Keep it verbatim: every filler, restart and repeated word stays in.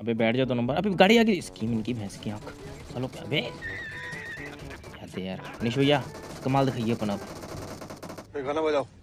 अबे बैठ जाओ दो नंबर। अबे गाड़ी आ गई, स्कीम इनकी भैंस की आंख। चलो अबे यार यार निश भैया कमाल दिखाइए अपन अब। गाना बजाओ।